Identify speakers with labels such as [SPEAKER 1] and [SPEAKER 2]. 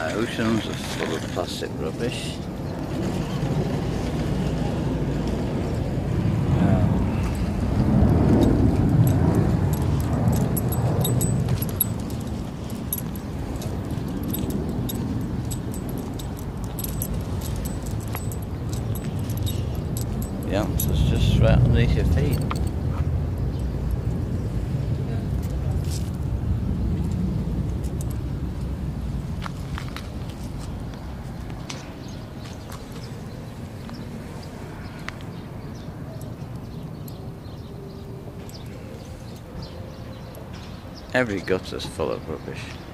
[SPEAKER 1] oceans are full of plastic rubbish. The answer's just right underneath your feet. Every gutter's full of rubbish.